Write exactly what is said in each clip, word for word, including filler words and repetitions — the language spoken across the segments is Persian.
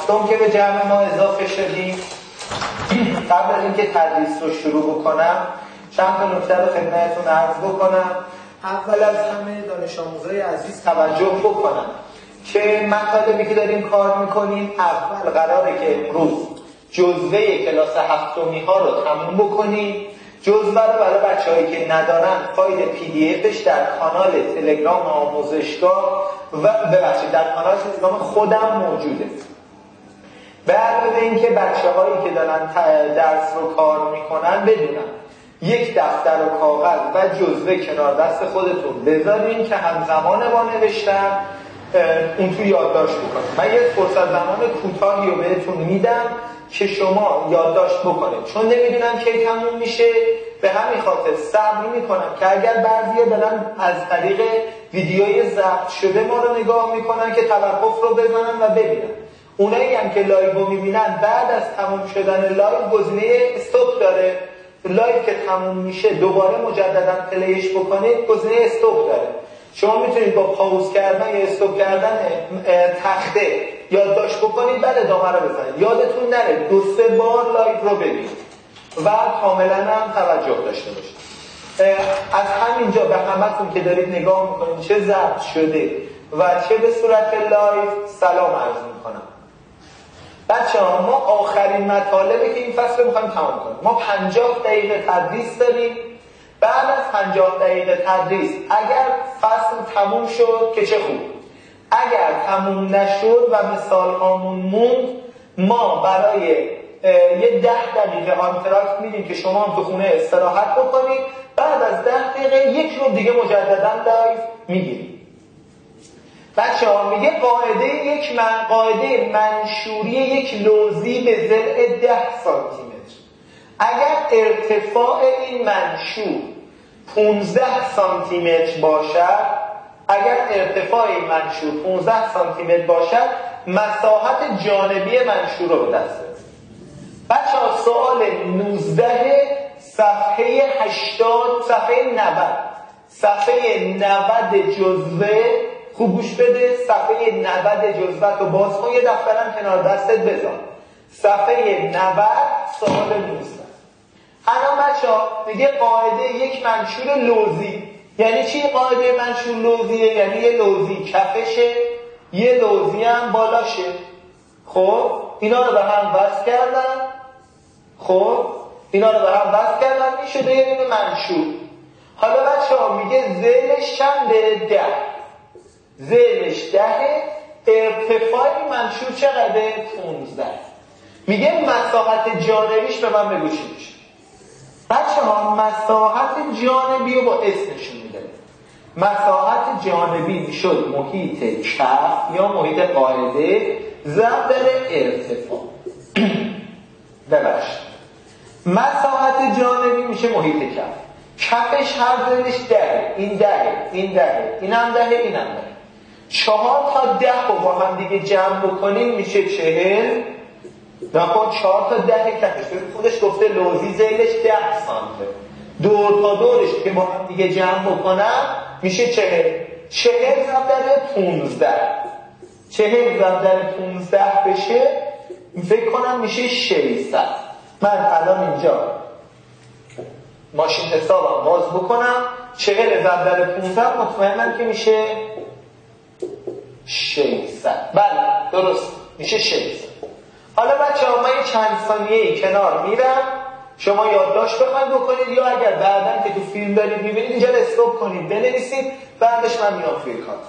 هفتم که به جمع ما اضافه شدیم. قبل از اینکه تدریس رو شروع بکنم چند تا نکته رو خدمتتون عرض بکنم. اول از همه دانش آموزای عزیز توجه بکنم که مطالبی که داریم کار میکنیم اول قراره که امروز جزوه کلاس هفتمی ها رو تموم بکنیم. جزوه رو برای بچه‌هایی که ندارن فایل پی دی افش در کانال تلگرام آموزشگاه و ببخشید در کانال تلگرام خودم موجوده. به علاوه اینکه بچه‌هایی که دارن درس رو کار میکنن بدونن یک دفتر و کاغذ و جزوه کنار دست خودتون بذارین که همزمان با نوشتن اون تو یادداشت بکنید. من یه فرصت زمان کوتاهی رو بهتون میدم که شما یادداشت بکنید، چون نمیدونم کی تموم میشه. به همین خاطر صبر میکنم که اگر بعضیا دارن از طریق ویدیوی ضبط شده ما رو نگاه میکنن که توقف رو بزنن و ببینن. اونایی هم که لایو رو میبینن بعد از تموم شدن لایو گزینه استاپ داره. لایو که تموم میشه دوباره مجددا پلیش بکنید گزینه استاپ داره. شما میتونید با پاوز کردن یا استاپ کردن تخته یادداشت بکنید بعد ادامه رو بزنید. یادتون نره دو سه بار لایو رو ببینید و کاملا هم توجه داشته باشید. از همینجا به همتون که دارید نگاه میکنید چه ضبط شده و چه به صورت لایو سلام عرض میکنم. بچه ها ما آخرین مطالبی که این فصل رو میخوایم تمام کنیم. ما پنجاه دقیقه تدریس داریم. بعد از پنجاه دقیقه تدریس اگر فصل تموم شد که چه خوب، اگر تموم نشد و مثال هامون موند ما برای یه ده دقیقه آنتراکت میدیم که شما هم تو خونه استراحت بکنید. بعد از ده دقیقه یک رو دیگه مجددا لایو میگیریم. بچه ها میگه قاعده یک من قاعده منشوری یک لوزی به ضلع ده سانتی متر. اگر ارتفاع این منشور پانزده سانتی متر باشد، اگر ارتفاع این منشور پانزده سانتی متر باشد مساحت جانبی منشور رو به دست بیارید. بچه ها سوال نوزده صفحه هشتاد صفحه نود صفحه نود جزوه خوب گوش بده. صفحه نود جزوه تو باز کن، یه دفترم کنار دستت بذار. صفحه نود سوال نوزده. الان بچه‌ها میگه قاعده یک منشور لوزی. یعنی چی قاعده منشور لوزیه؟ یعنی یه لوزی کفشه، یه لوزی هم بالاشه. خب اینا رو به هم وصل کردن. خب اینا رو به هم وصل کردن میشه یه دونه منشور. حالا بچه‌ها میگه ذیلش چنده؟ ده. ذیلش ده. ارتفاع منشور چقدره؟ پانزده. میگه مساحت جانبیش به من بگو چی میشه. بچه ها مساحت جانبی رو با اسم نشون میده. مساحت جانبی میشد محیط کف یا محیط قاعده ضرب در ارتفاع. ببخشید مساحت جانبی میشه محیط کف. کفش هر ذیلش ده. این ده، این ده، این هم ده، این هم ده. چهار تا ده رو با هم دیگه جمع بکنیم میشه چهل. نکن چهار تا ده کفش خودش گفته لوزی ذیلش ده سانته. دور تا دورش که با هم دیگه جمع بکنم میشه چهل. چهل ضرب در پونزده. چهل ضرب در پونزده بشه فکر کنم میشه ششصد. من الان اینجا ماشین حسابم باز بکنم. چهل ضرب در پونزده مطمئنم که میشه ششصد. بله درست میشه ششصد. حالا بچه ها من چند ثانیه‌ای کنار میرم، شما یادداشت بخواید بکنید یا اگر بعداً که تو فیلم دارید میبینید اینجا استاپ کنید بنویسید، بعدش من میام توی کار.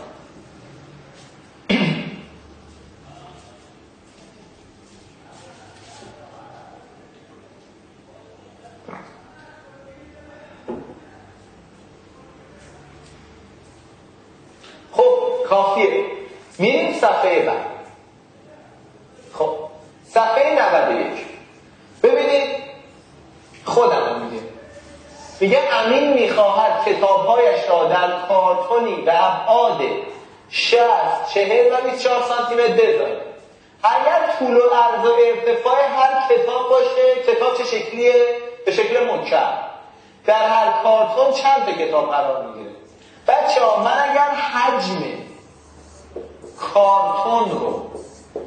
خب کافیه. میریم صفحه بعد. خب صفحه نود و یک ببینید خودم میگه میگه امین میخواهد کتابهایش را در کارتونی به ابعاد شصت، چهل و بیست و چهار سانتی متر بذاره. اگر طول و عرض و ارتفاع هر کتاب باشه، کتاب چه شکلیه؟ به شکل مکعب. در هر کارتون چند تا کتاب قرار میگیره؟ بچه ها من اگر حجم کارتون رو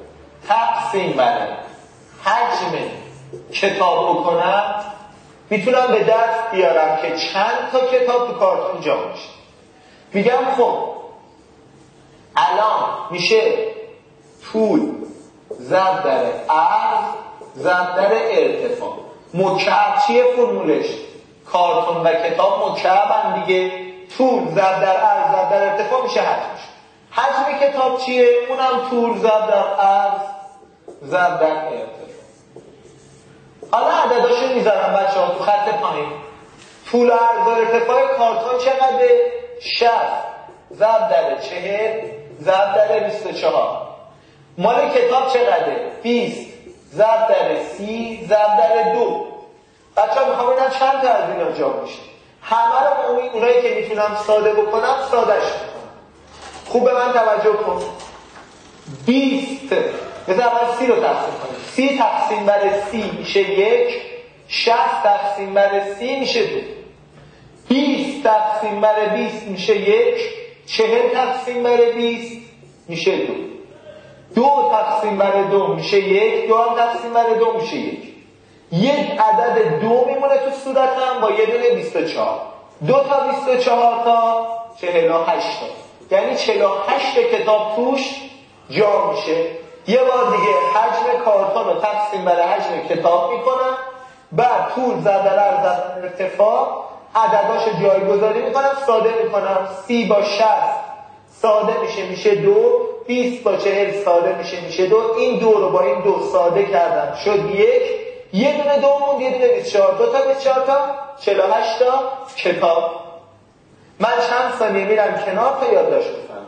تقسیم بر حجم کتاب بکنم، میتونم به دست بیارم که چند تا کتاب تو کارتون جا میشه. میگم خب الان میشه طول ضرب در عرض ضرب در ارتفاع. مکعب چیه فرمولش؟ کارتون و کتاب مکعبن دیگه. طول ضرب در عرض ضرب در ارتفاع میشه حجمش. حجم کتاب چیه؟ اونم طول ضرب در عرض ضرب در ارتفاع. حالا عدداشو میذارم بچه‌ها تو خط پایین. طول عرض و ارتفاع کارتون چقدره؟ شصت ضرب در چهل ضرب در بیست و چهار. مال کتاب چقدره؟ بیست ضرب در سی ضرب در دو. بچه‌ها میخوام ببینم چند تا از اینا جا میشه. همه رو اون اونایی که میتونم ساده بکنم سادهش میکنم. خوب به من توجه کن. بیست بذار اول سی رو تقسیم کنیم. سی تقسیم بر سی میشه یک. شصت تقسیم بر سی میشه دو. بیست تقسیم بر بیست میشه یک. چهل تقسیم بر بیست میشه دو. دو تقسیم بر دو میشه یک. دو هم تقسیم بر دو میشه یک. یک عدد دو میمونه تو صورتم با یه دونه بیست و چهار. دو تا بیست و چهار تا چهل و هشت تا. یعنی چهل و هشت کتاب توش جا میشه. یه بار دیگه حجم کارتون رو تقسیم بر حجم کتاب میکنم. بعد طول ضرب در عرض ضرب در ارتفاع عدداشو جایگذاری میکنم، ساده میکنم. سی با شصت ساده میشه میشه دو. بیست با چهل ساده میشه میشه دو. این دو رو با این دو ساده کردم شد یک. یه دونه دو موند، یه دونه بیست و چهار. دو تا بیست و چهار تا چهل و هشت تا کتاب. من چند ثانیه میرم کنار تا یادداشت بکنم.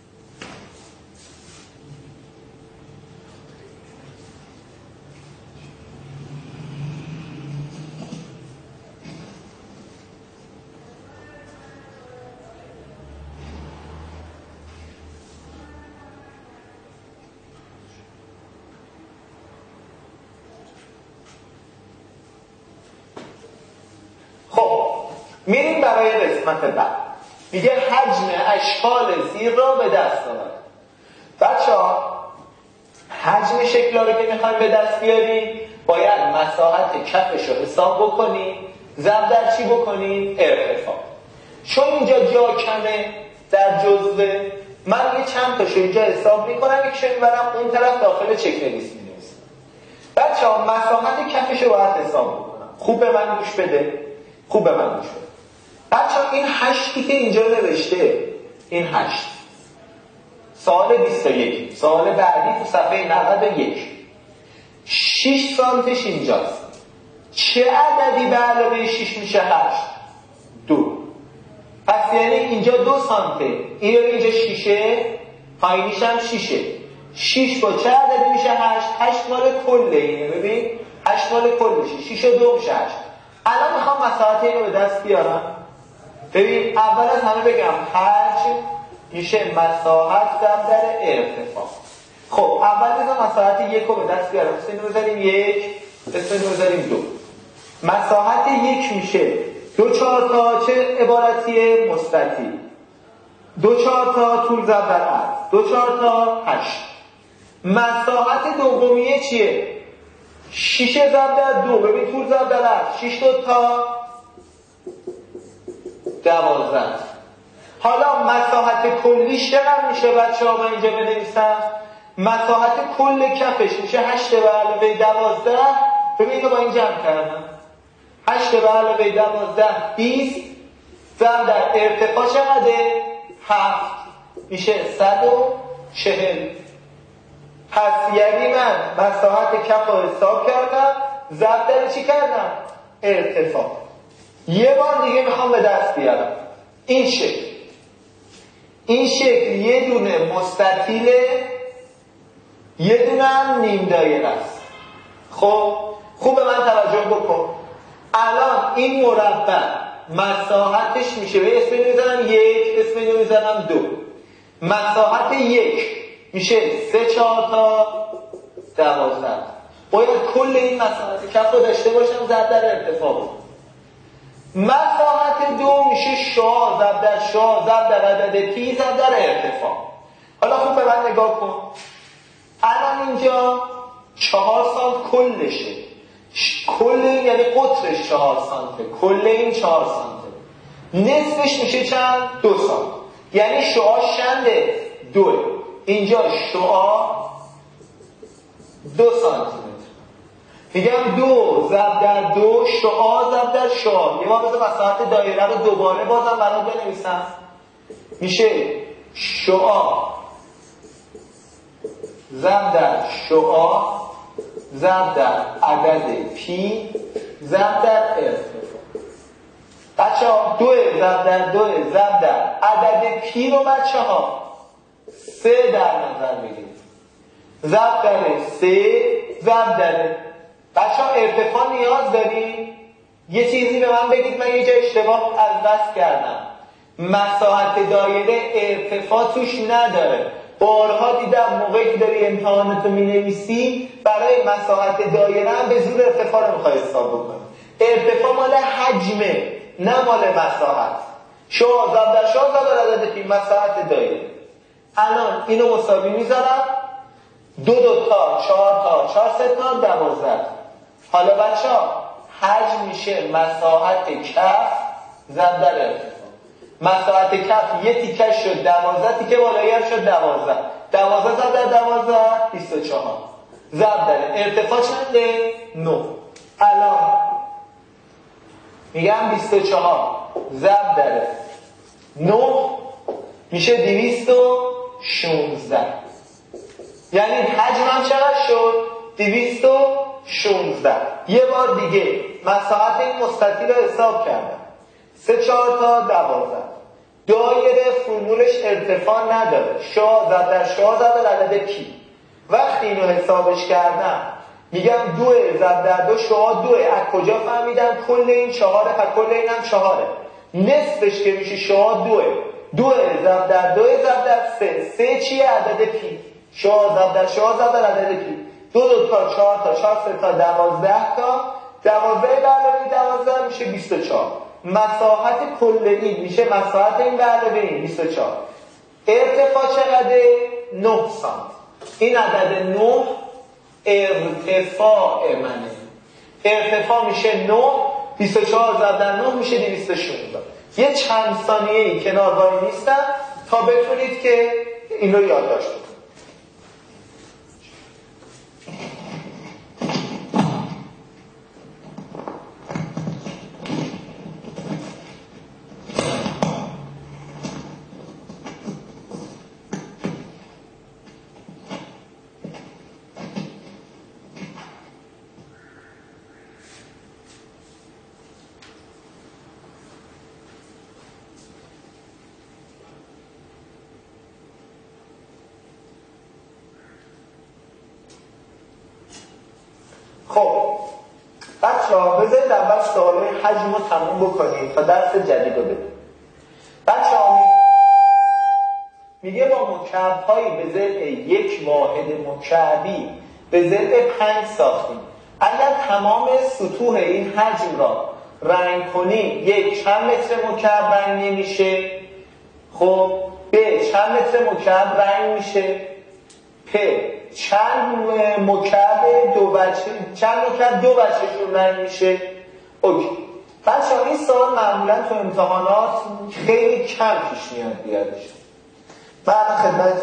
میریم برای قسمت بعد. میگه حجم اشکال زیر را به دست آورد. بچه‌ها حجم شکل‌ها رو که میخوایم به دست بیاریم باید مساحت کفش رو حساب بکنیم. ضرب در چی بکنیم؟ ارتفاع. چون اینجا جا کمه در جزوه، من یه چند تاشو اینجا حساب میکنم، یکیشو میبرم اون طرف داخل چک نویس مینویسم. بچه‌ها مساحت کفش رو باید حساب بکنم. خوب به من گوش بده. خوب به من گوش بده. بچه‌ها این هشتی که اینجا نوشته، این هشت سال بیست و یک، سال بعدی تو صفحه نود و یک، شش سانتش اینجاست. چه عددی به علاوه شش میشه هشت؟ دو. پس یعنی اینجا دو سانته، این رو اینجا شیشه، پایینیش هم شیشه. شش با چه عددی میشه هشت؟ هشت مال کله اینه. ببین هشت مال کل میشه. شش و دو میشه هشت. الان میخوام مساحت اینو به دست بیارم. ببین اول از همه بگم حجم میشه مساحت ضرب در ارتفاع. خب اول بذار مساحت یک رو به دست بیارم. اسم اینو بذاریم یک، اسم اینو بذاریم دو. مساحت یک میشه دو چهار تا چه عبارتیه؟ مستطیل. دو چهار تا طول ضرب در عرض. دو چهار تا هشت. مساحت دومیه چیه؟ شش ضرب در دو. ببین طول ضرب در عرض. شش دو تا دوازده. حالا مساحت کلیش چقدر میشه بچه‌ها؟ من اینجا بنویسم مساحت کل کفش میشه هشت به علاوه دوازده. ببین اینو با این جمع کردم. هشت به علاوه دوازده بیست. ضرب در ارتفاع چقدره؟ هفت. میشه صد و چهل. پس یعنی من مساحت کف رو حساب کردم، ضرب در چی کردم؟ ارتفاع. یه بار دیگه میخوام به دست بیارم. این شکل این شکل یه دونه مستطیله، یه دونه هم نیم دایره است. خب خوب به من توجه بکن. الان این مربع مساحتش میشه، به اسم اینو میزنم یک، اسم اینو میزنم دو. مساحت یک میشه سه چهار تا دوازده. باید کل این مساحت کف رو داشته باشم، ضرب در ارتفاع بود. مساحت دو میشه شا ضرب در شا ضرب در عدد پی ضرب در ارتفاع. حالا خوب به من نگاه کن. الان اینجا چهار سانت کلشه، کل این یعنی قطرش چهار سانته، کل این چهار سانته، نصفش میشه چند؟ دو سانت. یعنی شعاع چنده؟ دوه. اینجا شعاع دو سانتی متر. میگم دو ضرب در دو شعاع ضرب در شعاع. یه بار بذار مساحت دایره رو دوباره بازم برات بنویسم. میشه شعاع ضرب در شعاع ضرب در عدد پی ضرب در ارتفاع. بچه ها دو ضرب در دو ضرب در عدد پی رو بچه ها سه در نظر بگیرید. ضرب در سه ضرب در بچه ها ارتفاع نیاز داریم؟ یه چیزی به من بگید، من یه جا اشتباه از دست کردم. مساحت دایره ارتفاع توش نداره. بارها دیدم موقعی که داری امتحانتو می نویسی برای مساحت دایره هم به زور ارتفاع رو میخوای حساب بکنی. ارتفاع مال حجمه نه مال مساحت. شعاع ضرب در شعاع ضرب در عدد پی مساحت دایره. الان اینو مساوی میذارم، دو دو تا چهار تا چهار سه تا دوازده. حالا بچه ها حجم میشه مساحت کف ضرب در ارتفاع. مساحت کف یه تیکه شد دوازده، تیکه بالایی هم شد دوازده. دوازده ضرب در دوازده بیست و چهار. ضرب در ارتفاع چنده؟ نه. الان میگم بیست و چهار ضرب در نه میشه دویست و شانزده. یعنی حجمم چقدر شد؟ دویست و شانزده. یه بار دیگه مساحت این مستطیل رو حساب کردم. سه چهار تا دوازده. دایره فرمولش ارتفاع نداره. شعاع ضرب در شعاع ضرب در عدد پی. وقتی اینو حسابش کردم میگم دو ضرب در دو شعاع دوه. از کجا فهمیدم؟ کل این چهاره و کل این هم چهاره. نصفش که میشه شعاع دوه. دو ضرب در دو ضرب در سه. سه چیه؟ عدد پی. شعاع ضرب در شعاع ضرب در عدد پی. دو دو تا چهار تا چهار سه تا دوازده تا. دوازده علاوه دوازده میشه بیست و چهار. مساحت کل این میشه مساحت این به علاوه این بیست و چهار. ارتفاع چقدره؟ نه سانت. این عدد نه ارتفاع منه. ارتفاع میشه نه، بیست و چهار ضرب در نه میشه دویست و شانزده. یه چند ثانیه‌ای کنار وای نیستم تا بتونید که این رو یادداشت کنید. خب بچه ها بذارید اول سوال حجم رو تموم بکنید تا درس جدید رو بدید. بچه ها میگه با مکعب هایی به ضلع یک واحد مکعبی به ضلع پنج ساختیم. اگر تمام سطوح این حجم را رنگ کنیم یک چند متر مکعب رنگ نمیشه؟ خب ب چند متر مکعب رنگ میشه؟ پ چند مکعب دو بچه چند مکعب دو بچه‌شون رنگ میشه؟ اوکی. بچه ها این سوال معمولا تو امتحانات خیلی کم پیش میاد بیادش. من خدمت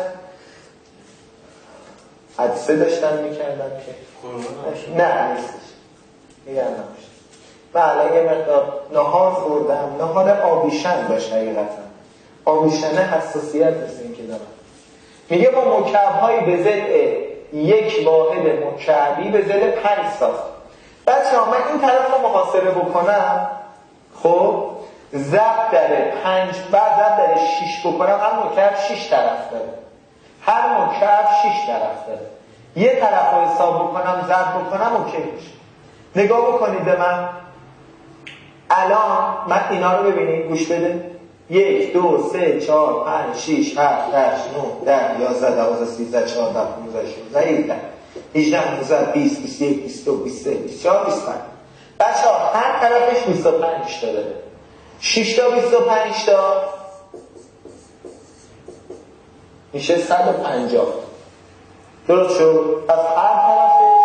حدیثه داشتم میکردم که نه نیستش میگم نمیشه. من الان یه مقدار نهار خوردم، نهار آبیشن باشه. حقیقتا آبیشنه حساسیت مثل این که دارم. میگه با مکعب‌هایی به ضلع یک واحد مکعبی به ضلع پنج ساخت. بچه ها من این طرف رو محاسبه بکنم، خب ضرب در پنج بعد ضرب در شیش بکنم، هر مکعب شیش طرف داره. هر مکعب شیش طرف داره. یه طرف رو حساب بکنم ضرب بکنم اوکی میشه. نگاه بکنید به من. الان من اینا رو ببینید، گوش بده. یک، دو، سه، چهار، پنج، شیش، هفت، هشت، نه، ده، یازده، دوازده، سیزده، چهارده، پانزده، شانزده، هجده، هجده، نوزده، بیست، بیست و یک، بیست و دو، بیست و سه، بیست و چهار، بیست و پنج. بچه ها هر طرفش بیست و پنج تا داره. شش تا بیست و پنج تا میشه صد و پنجاه. درست شد؟ پس هر طرفش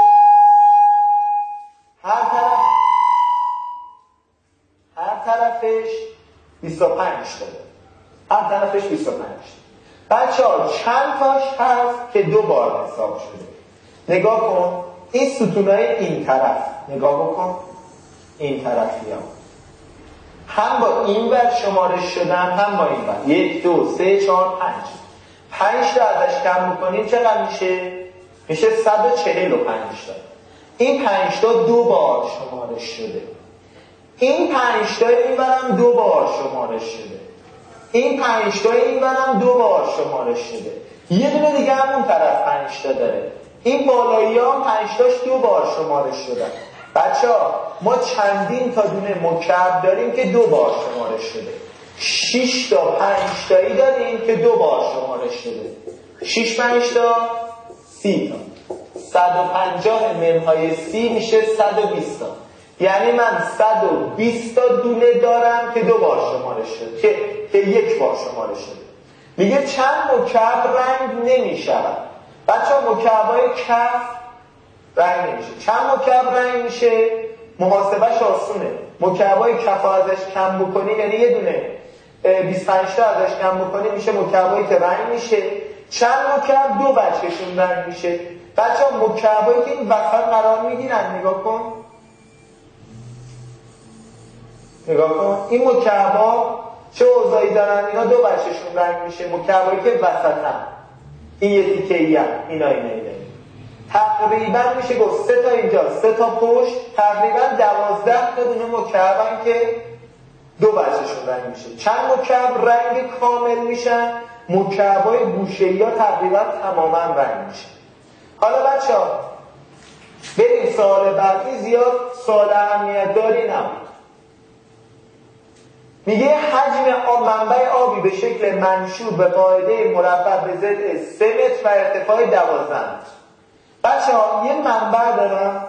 هر طرف هر طرفش بیست و پنج داره. هر طرفش بیست و پنج. بچه ها چند تاش هست که دو بار حساب شده؟ نگاه کن این ستونای این طرف، نگاه بکن این طرفی ها هم با این ور شمارش شدن هم با این ور. یک دو سه چهار پنج. پنج تا ازش کم بکنیم چقدر میشه؟ میشه صد و چهل و پنج تا. این پنج تا دو بار شمارش شده. این پنج تا این برم دو بار شمارش شده. این پنج تا این برم دو بار شمارش شده. یه دونه دیگه همون طرف پنج تا داره. این بالایی ها هم پنج تاش دو بار شمارش شدن. بچه ها ما چندین تا دونه مکعب داریم که دو بار شمارش شده. شش تا پنج تایی داریم که دو بار شمارش شده. شش پنج تا سی تا. صد و پنجاه منهای سی میشه صد و بیست تا. یعنی من صد و بیست تا دونه دارم که دو بار شمارش شده، که, که یک بار شمارش شده. میگه چند مکعب رنگ نمیشود. بچه ها مکعبای کف رنگ نمیشه. چند مکعب رنگ میشه؟ محاسبهش آسونه. مکعبای کف ازش کم بکنی، یعنی یه دونه بیست و پنج تا ازش کم بکنی میشه مکعبایی که رنگ میشه. چند مکعب؟ دو بچهشون رنگ میشه. بچه ها مکعبایی که این وسط قرار میگیرن نگاه کن نگاه کن این مکعبا چه اوضاعی دارن؟ اینا دو بچهشون رنگ میشه. مکعبایی که وسط هم این یه تیکه ای هم اینا اینا اینا تقریبا میشه گفت سه تا اینجا سه تا پشت تقریبا دوازده تا دونه مکعب هم که دو بچهشون رنگ میشه. چند مکعب رنگ کامل میشن؟ مکعبای گوشه‌ای ها تقریبا تماما رنگ میشه. حالا بچه ها بریم سوال بعدی. زیاد سوال اهمیت داری نبود. میگه حجم آب منبع آبی به شکل منشور به قاعده مربع به ضلع سه متر و ارتفاع دوازده متر. بچه ها یه منبع دارم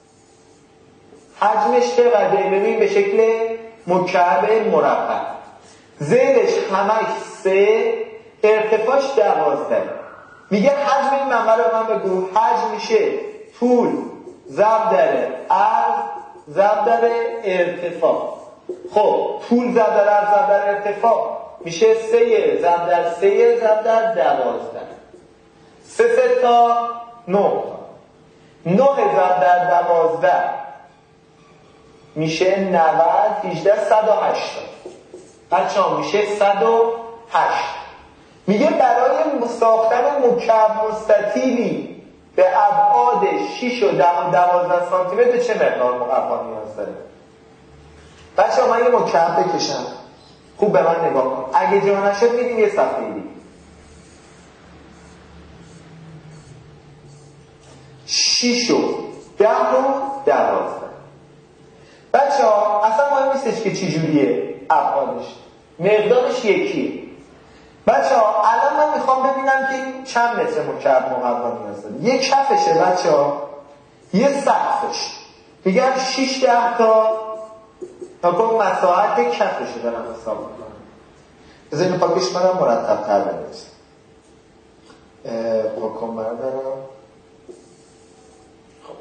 حجمش چقدره؟ ببین به شکل مکعب مربع، ضلعش همش سه، ارتفاعش دوازده. میگه حجم این منبع رو من بگو. حجم میشه طول ضرب در عرض ضرب در ارتفاع. خب طول ضرب در عرض ضرب در ارتفاع میشه سه ضرب در سه ضرب در دوازده. سه سه تا نه تا. نه ضرب در دوازده میشه نود. هجده صد و هشتاد. بچه ها میشه صد و هشت. میگه برای ساختن مکعب مستطیلی به ابعاد شش و دوازده سانتی متر چه مقدار مربع نیاز داره؟ بچه ها من یه مکعب بکشم. خوب به من نگاه کن. اگه جا نشد میدیم یه صفحه دیگه. شش و ده و دوازده. بچه ها اصلا مهم نیستش که چی جوریه ابعادش، مقدارش یکیه. بچه ها الان من میخوام ببینم که چند متر مکعب مربع نیاز داره. یه کفشه بچه ها، یه سقفش. میگم شش ده تا نکن مساحت کفشو دارم حساب میکنم. بذار اینو پاکش کنم مرتب تر بنویسم. پاکم بردارم. خب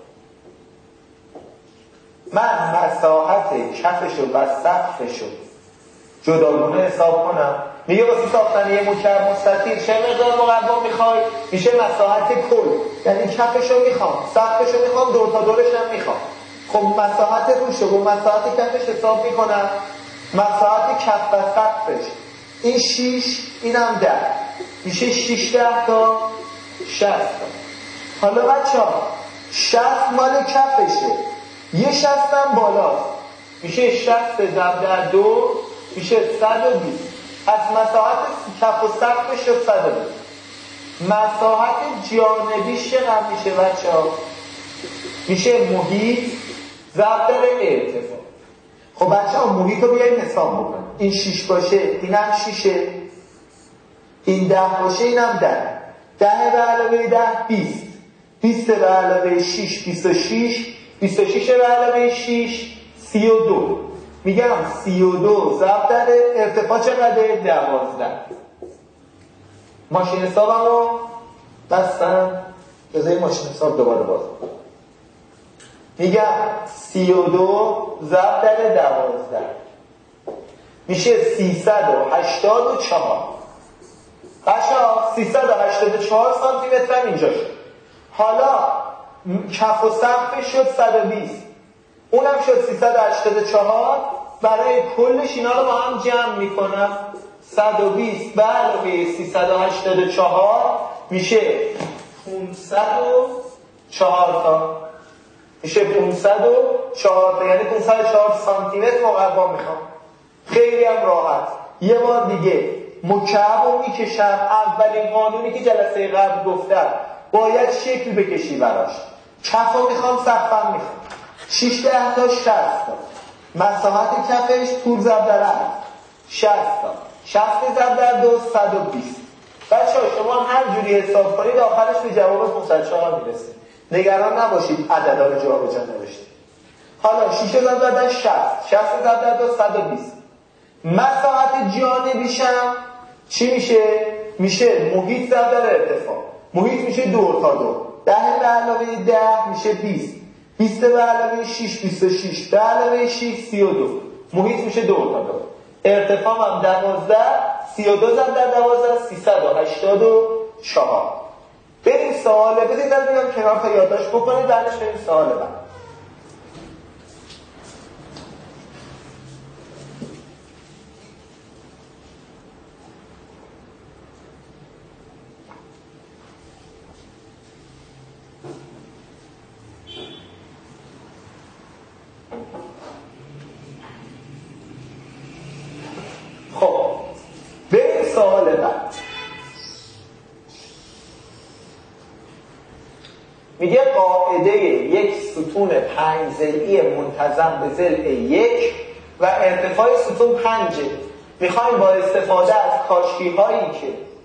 من مساحت کفشو و سقفشو جداگونه حساب کنم. میگه واسه ساختن یه مکعب مستطیل چه مقدار مربع میخوای؟ میشه مساحت کل، یعنی کفشو میخوام، سقفشو میخوام، دور تا دورش هم میخوام. خب مساحت روشو با مساحت کفش حساب میکنم. مساحت کف و سقفش این شش، اینم ده، میشه شش ده تا شصت تا. حالا بچه ها شصت مال کفشه، یه شصت هم بالاست، میشه شصت ضرب در دو میشه صد و بیست. پس مساحت کف و سقفش شد صد و بیست. مساحت جانبیش چقدر میشه بچه ها؟ میشه محیط ضرب در ارتفاع. خب بچه ها محیط رو بیاییم حساب بکنیم. این شیش باشه اینم شیشه، این ده باشه اینم ده. ده به علاوه ده بیست، بیست به علاوه شیش بیست و شیش، بیست و شیش به علاوه شیش سی و دو. میگم سی و دو ضرب در ارتفاع چقدره؟ دوازده. ماشین حسابم رو بستم بذار این ماشین حساب دوباره باز میگم سی و دو ضرب در دوازده میشه سیصد و هشتاد و چهار. بچه‌ها سیصد و هشتاد و چهار سانتی متر هم اینجا شد. حالا کف و سقفش شد صد و بیست، اونم شد سیصد و هشتاد و چهار. برای کلش اینا رو با هم جمع میکنم. صد و بیست به علاوه سیصد و هشتاد و چهار میشه پانصد و چهار تا. میشه پانصد و چهار تا، یعنی پانصد و چهار سانتی متر مقوا میخوام. خیلی هم راحت. یه بار دیگه مکعب رو میکشم. اولین قانونی که جلسه قبل گفتم، باید شکل بکشی براش. کف رو میخوام، سقفم میخوام. شش ده تا شصت تا. مساحت کفش طول ضرب در عرض شصت تا. شصت ضرب در دو صد و بیست. بچه‌ها شما هر جوری حساب کنید آخرش به جواب پانصد و چهار میرسید. نگران نباشید عددا رو جابجا نوشتید. حالا شش ضرب در شصت، شصت ضرب در دو صد و بیست. مساحت جانبیشم چی میشه؟ میشه محیط ضرب در ارتفاع. محیط میشه دو تا دو. ده به علاوه ده میشه بیست. بیست به علاوه شش بیست و شش. به علاوه شش سی و دو. محیط میشه دو تا دو. ارتفاع هم دوازده. سی و دو ضرب در دوازده سیصد و هشتاد و چهار. بریم سواله. بذارید در بیام کنار تا یادداشت بکنید، بعدش بریم سوال بعد. خب بریم سوال بعد. میگه قاعده یک ستون پنج ضلعی منتظم به ضلع یک و ارتفاع ستون پنجه. میخوایم با استفاده از کاشی هایی که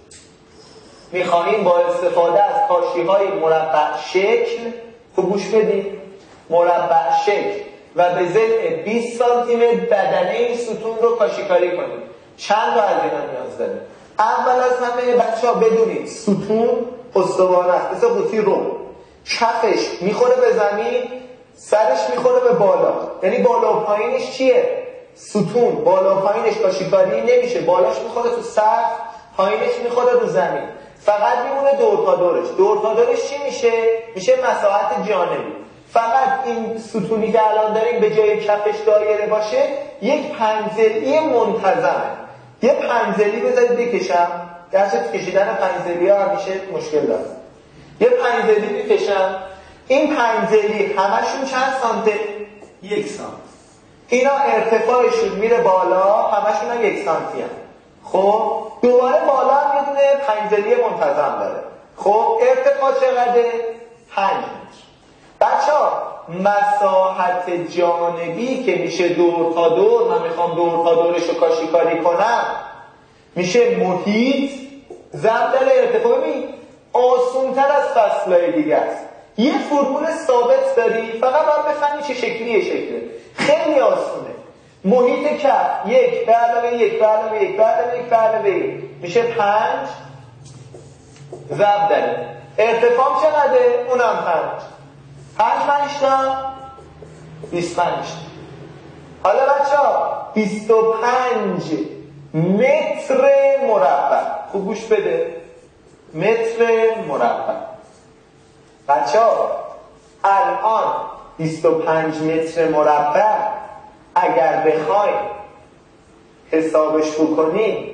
میخوایم با استفاده از کاشی های مربع شکل، خوب گوش بدید، مربع شکل و به ضلع بیست سانتی متر بدنه این ستون رو کاشیکاری کنیم. چند تا از اینا نیاز داریم؟ اول از همه بچه‌ها بدونید ستون استوانه است، مثل قوطی رو. کفش میخوره به زمین، سرش میخوره به بالا. یعنی بالا و پایینش چیه؟ ستون بالا و پایینش کاشیکاری نمیشه. بالاش میخوره تو سقف، پایینش میخوره رو زمین. فقط میمونه دور تا دورش. دور تا دورش چی میشه؟ میشه مساحت جانبی. فقط این ستونی که الان داریم به جای کفش دایره باشه، یک پنج‌ضلعی منتظمه. یه پنج‌ضلعی بذارید بکشم. گرچه کشیدن پنج‌ضلعی ها همیشه مشکل داره. یه پنج‌ضلعی بکشم. این پنج‌ضلعی همشون چند سانته؟ یک سانت. اینا ارتفاعشون میره بالا، همشون هم یک سانتی هم. خب دوباره بالا هم یه دونه پنج‌ضلعی منتظم داره. خب ارتفاع چقدره؟ پنج متر. بچه‌ها مساحت جانبی که میشه دور تا دور، من میخوام دور تا دورش رو کاشیکاری کنم، میشه محیط ضرب در ارتفاع. ببین آسون‌تر از فصلهای دیگه است. یه فرمول ثابت داری، فقط باید بفهمی چه شکلیه. شکله خیلی آسونه. محیط کف یک به علاوه یک به علاوه یک به علاوه یک به علاوه یک میشه پنج ضرب در ارتفاع چقدره؟ اونم پنج. پنج پنج تا بیست و پنج. حالا بچه‌ها بیست و پنج متر مربع. خوب گوش بده، متر مربع. بچه‌ها الان بیست و پنج متر مربع اگر بخوایم حسابش بکنیم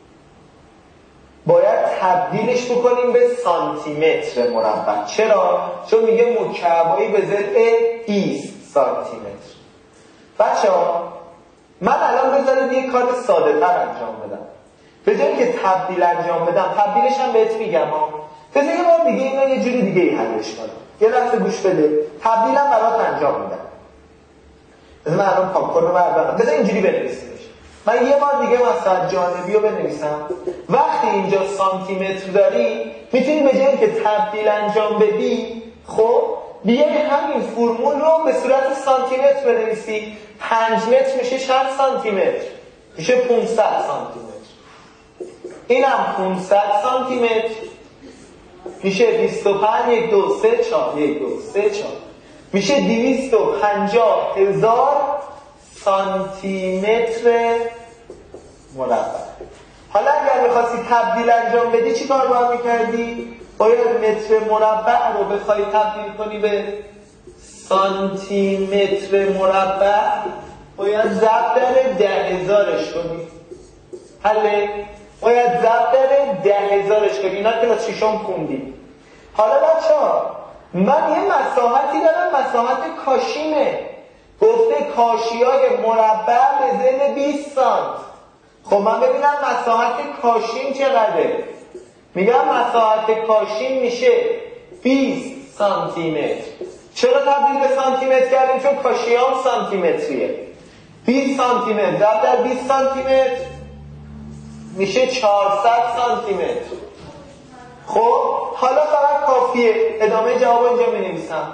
باید تبدیلش بکنیم به سانتی متر مربع. چرا؟ چون میگه مکعبایی به ضلع بیست سانتی متر. بچه‌ها من الان بذارید یک کار ساده تر انجام بدم. به جایی که تبدیل انجام بدم، تبدیلش هم بهت میگم ها. بذار یه بار دیگه اینو یه جوری دیگه ای حلش کنم. یه لحظه گوش بده. تبدیلم برات انجام میدم. بذار من الان پاک کنم بردارم. بذار اینجوری بنویسیمش. من یه بار دیگه مساحت جانبی رو بنویسم. وقتی اینجا سانتی متر داری، میتونی به جایی که تبدیل انجام بدی، خب بیای همین فرمول رو به صورت سانتی متر بنویسی. پنج متر میشه چند سانتی متر؟ میشه پانصد سانتی متر. اینم پانصد سانتی متر. میشه بیست و پنج یک دو سه چهار یک دو سه چهار میشه دویست و پنجاه هزار سانتی متر مربع. حالا اگر میخواستی تبدیل انجام بدی چی کار باید میکردی؟ باید متر مربع رو بخوای تبدیل کنی به سانتی متر مربع باید ضرب در ده هزارش کنی. حله؟ باید ضرب در ده هزارش کنی. اینا که از شیشم خوندی. حالا بچه ها من یه مساحتی دارم، مساحت کاشیمه. گفته کاشیای مربع به ضلع بیست سانت. خب من ببینم مساحت کاشیم چقدره. میگم مساحت کاشیم میشه بیست سانتی متر. چرا تبدیل به سانتی متر کردیم؟ چون کاشیام سانتی متریه. بیست سانتی متر ضرب در بیست سانتی متر میشه چهارصد سانتی متر. خب حالا فقط کافیه ادامه جواب اینجا می نویسم.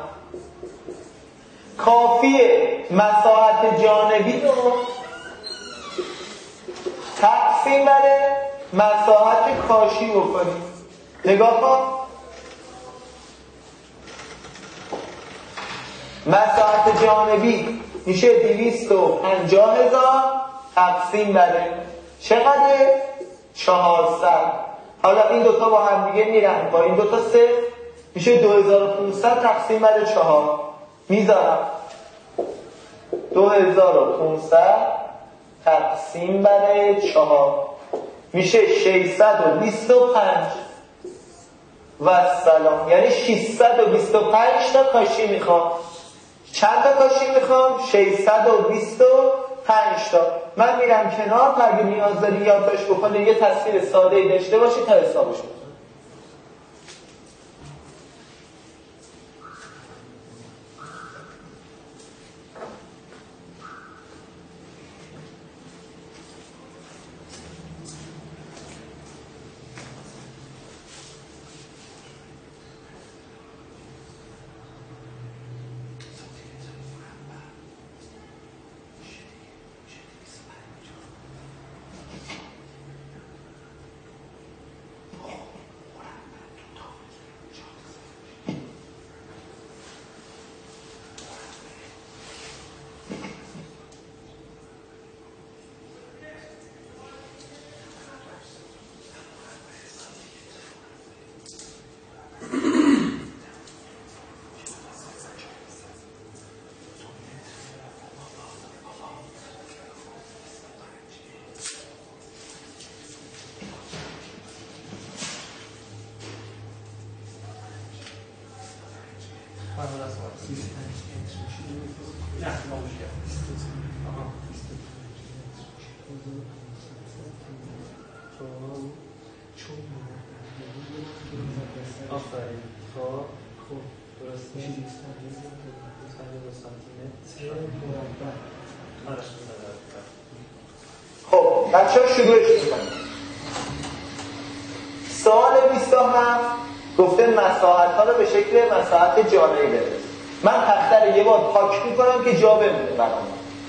کافیه مساحت جانبی رو تقسیم بر مساحت کاشی بکنیم. نگاه کن، مساحت جانبی میشه دویست و پنجاه هزار تقسیم بر چقدر؟ چهارصد. حالا این دوتا با هم دیگه میرن، با این دوتا صفر میشه دو هزار و پانصد تقسیم بر چهار. میذارم دو هزار و پانصد تقسیم بر چهار میشه ششصد و بیست و پنج و سلام. یعنی ششصد و بیست و پنج تا کاشی میخوام. چند تا کاشی میخوام؟ ششصد و بیست و پنج تا. من میرم کنار تا اگه نیاز داری یادداشت بکنه یه تصویر ساده ای داشته باشه تا حسابش بکنه. آفرین. خب خب درسته. خب بچه ها شروعش میکنیم. سوال بیست و هفت گفته مساحت ها رو به شکل مساحت جانبی بده. من تخته رو یه بار پاک میکنم که جا بمونه برام.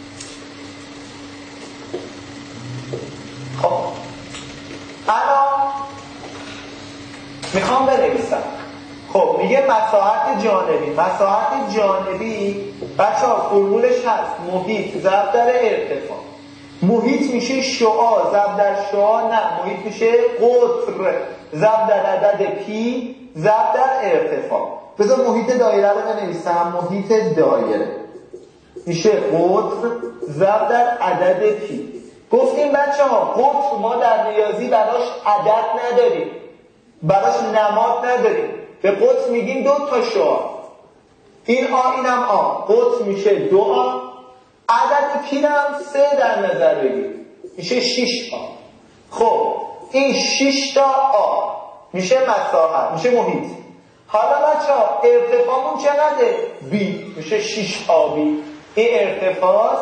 خب الان میخوام بنویسم. خب میگه مساحت جانبی. مساحت جانبی بچه ها فرمولش هست محیط ضرب در ارتفاع. محیط میشه شعاع ضرب در شعاع، نه محیط میشه قطر ضرب در عدد پی ضرب در ارتفاع. بذار محیط دایره رو بنویسم. محیط دایره میشه قطر ضرب در عدد پی. گفتیم بچه ها قطر ما در ریاضی براش عدد نداریم، براش نماد نداریم. به قطر میگیم دو تا شعاع. این آ اینم آ. قطر میشه دو آ. عدد پی هم سه در نظر بگیر میشه شش آ. خب این شش تا آ میشه مساحت، میشه محیط. حالا بچه ها ارتفاعمون چقدره؟ بی میشه شش آ بی. این ارتفاع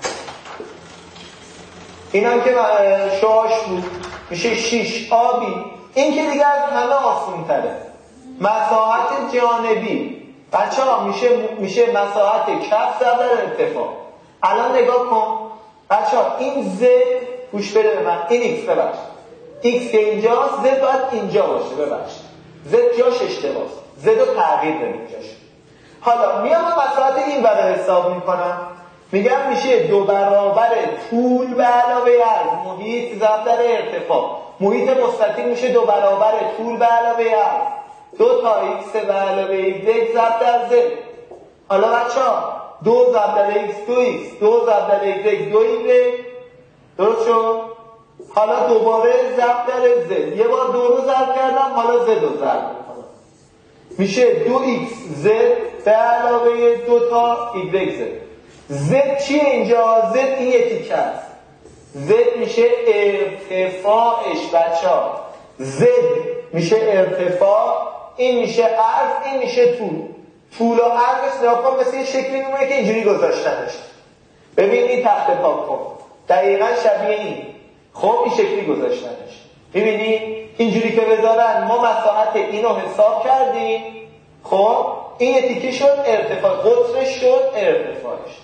این هم که شعاعش بود میشه شش آ بی. این که دیگه از همه آسون تره. مساحت جانبی بچه ها میشه میشه مساحت کف ضرب در ارتفاع. الان نگاه کن بچه ها این z گوش بده به من. این x ببخش x که اینجاست z باید اینجا باشه. ببخش زد جاش اشتباهه، زد رو تغییر بدیم جاش. حالا میام مساحت این برای حساب میکنم، میگم میشه دو برابر طول به علاوه از محیط ضرب در ارتفاع. محیط مستطیل میشه دو برابر طول به علاوه از دو تا ایکس به علاوه ایکس ضرب در زد. حالا بچه‌ها دو ضرب در ایکس دو ایکس، دو ضرب در ایکس دو ایکس، درست شد؟ حالا دوباره ضرب در زد، یه بار دو رو ضرب کردم، حالا زد رو ضرب میکنم، میشه دو ایکس زد به علاوه دو تا ایگرگ زد. زد چیه اینجا؟ زد این یه تیکه است. زد میشه ارتفاعش بچه ها. زد میشه ارتفاع، این میشه عرض، این میشه طول. طول و عرضش ناکن مثل یه شکلی میمونه که اینجوری گذاشتنش. ببین این تخت پاک کن دقیقا شبیه این. خب این شکلی گذاشتنش، ببینی اینجوری که بذارن ما مساحت اینو حساب کردیم. خب این یه تیکه شد ارتفاع، قطرش شد ارتفاعش.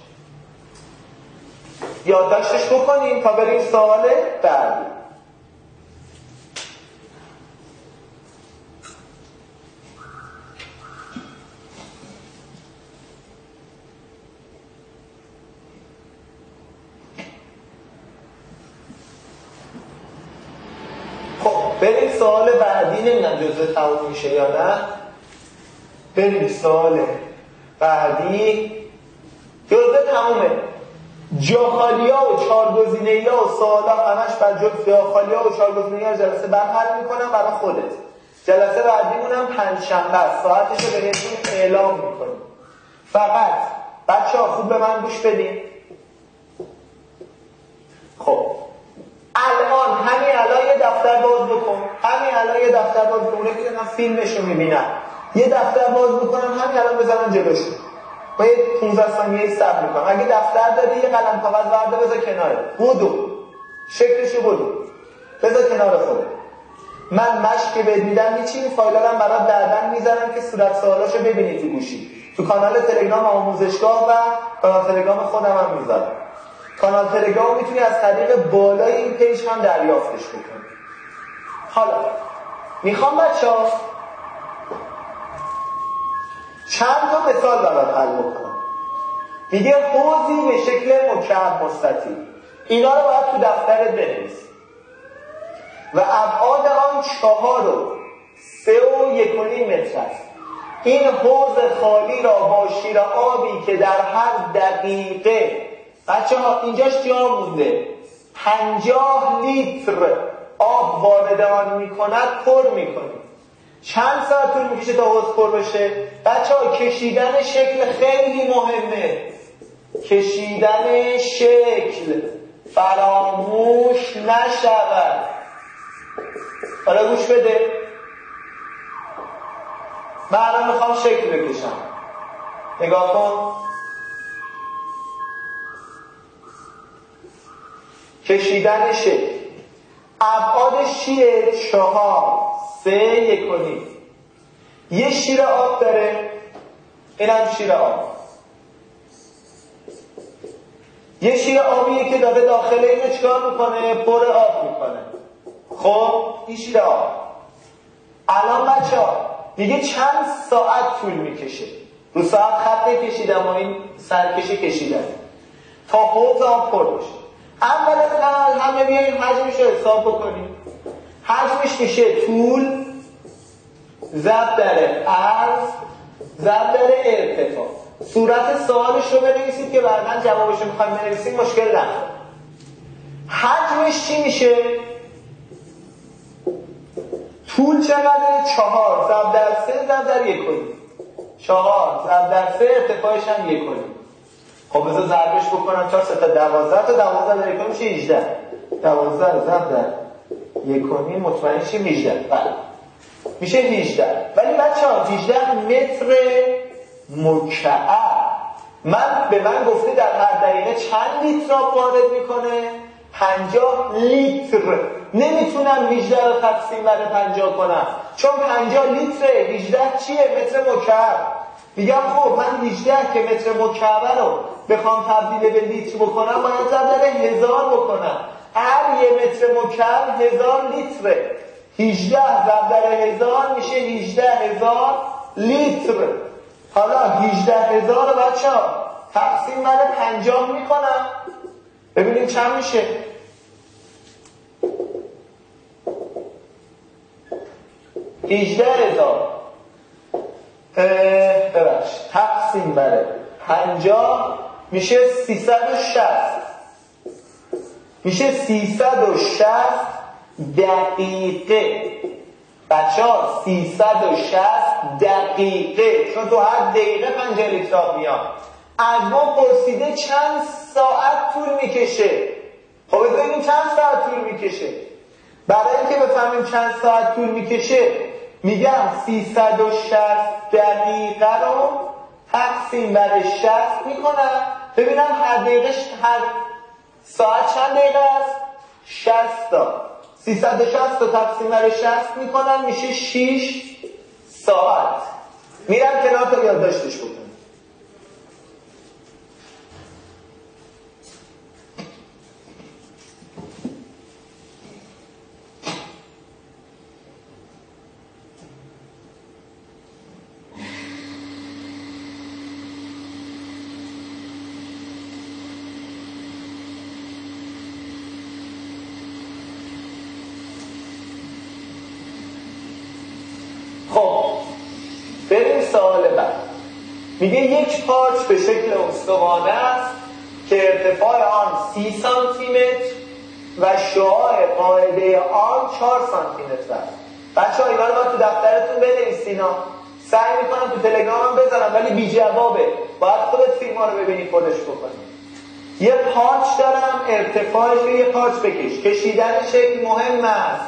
یادداشتش بکنیم تا بریم سوال بعدی. خب بریم سوال بعدی. نمیدونم جزء تموم میشه یا نه. بریم سوال بعدی. جزء تمومه. جاخالی ها و چارگزینه‌ای ها و سوالا همش بر جز جاخالی ها و چارگزینه‌ای ها جلسه بعد حل میکنم برای خودت. جلسه بعدیمونم پنجشنبه است، ساعتش رو بهتون اعلام میکنیم. فقط بچه ها خوب به من گوش بدین. خب الان همین الان یه دفتر باز بکن، همین الان یه دفتر باز بکن. اونه که دارن فیلمش رو میبینن یه دفتر باز بکنم، همین الان بزنن جلوشون. با یه پونزده ثانیه صبر میکنم. اگه دفتر داری یه قلم کاغذ ورده بذار کناره، بودو شکلشو بودو بذار کنار خودت. من مشق بهت میدم میچینی فایلارم برات دردن میذارم که صورت سوالاشو ببینی تو گوشی. تو کانال تلگرام آموزشگاه و کانال تلگرام خودم هم میذارم. کانال تلگرام میتونی از طریق بالای این پیج هم دریافتش بکنی. حالا میخوام بچه‌ها چند تا مثال برات حل بکنم. میگه حوضی به شکل مکعب مستطیل، اینا رو باید تو دفترت بنویسی و ابعاد آن چهار و سه و یک و نیم متر است. این حوض خالی را با شیر آبی که در هر دقیقه بچه ها اینجاش جا مونده پنجاه لیتر آب وارد آن میکند پر میکنید. چند ساعت طول میکشه تا حوض پر بشه؟ بچه ها کشیدن شکل خیلی مهمه. کشیدن شکل فراموش نشود. حالا گوش بده، من الان میخوام شکل بکشم. نگاه کن. کشیدن شکل ابعادش چیه؟ چهار سه یک و نیم. یه شیر آب داره، اینم شیر آب. یه شیر آبیه که داره داخل اینو چکار میکنه؟ پر آب میکنه. خب این شیر آب الان بچه ها دیگه چند ساعت طول میکشه؟ رو ساعت خط کشیدم و این سرکشی کشیدم تا حوض آب پر بشه. اول از همه همه بیاییم حجمش رو حساب بکنیم. حجمش میشه طول ضرب در عرض ضرب در ارتفاع. صورت سوالش رو بنویسید که بعداً جوابش رو میخوایم بنویسید مشکل نخوره. حجمش چی میشه؟ طول چقدره؟ چهار ضرب در سه ضرب در یک و نیم. چهار ضرب در سه ارتفاعش هم یک و نیم. خب بذار ضربش بکنم. چهار سه تا دوازده تا دوازده در یک و نیم میشه هجده. دوازده ضرب در یک و نیم مطمئن شیم هجده. بله میشه هجده. ولی بچه‌ها هجده متر مکعب. من به من گفته در هر دقیقه چند لیتر آب وارد میکنه؟ پنجاه لیتر. نمیتونم هجده رو تقسیم بر پنجاه کنم چون پنجاه لیتره. هجده چیه؟ متر مکعب. میگم خب من هجده که متر مکعب رو بخوام تبدیل به لیتر بکنم باید ضرب در هزار بکنم. هر یه متر مکعب هزار لیتره. هجده ضرب در هزار میشه هجده هزار لیتر. حالا هجده هزار رو بچه ها تقسیم بر پنجاه میکنم ببینیم چند میشه. هجده هزار ببخش تقسیم بر پنجاه میشه سیصد و شصت. میشه سیصد و شصت دقیقه. بچه ها سیصد و شصت دقیقه، چون تو هر دقیقه پنجاه لیتر آب میاد. از ما پرسیده چند ساعت طول میکشه. خب ببینیم چند ساعت طول میکشه. برای اینکه بفهمیم چند ساعت طول میکشه میگم سیصد و شصت دقیقه رو تقسیم بر شصت میکنم ببینم هر دقیقه هر ساعت چند دقیقه است؟ شصت تا. سیصد و شصت رو تقسیم بر شصت میکنم میشه شش ساعت. میرم کنار تا یادداشتش بکنم. بریم سوال بعد. میگه یک پارچ به شکل استوانه است که ارتفاع آن سی سانتی متر و شعاع قاعده آن چهار سانتی متر است. بچه ها اینا رو باید تو دفترتون بنویسینا. سعی میکنم تو تلگرامم بذارم ولی بی جوابه. باید خودت فیلم ها رو ببینی خودش بکنی. یه پارچ دارم ارتفاعش رو یه پارچ بکش. کشیدن شکل مهم است.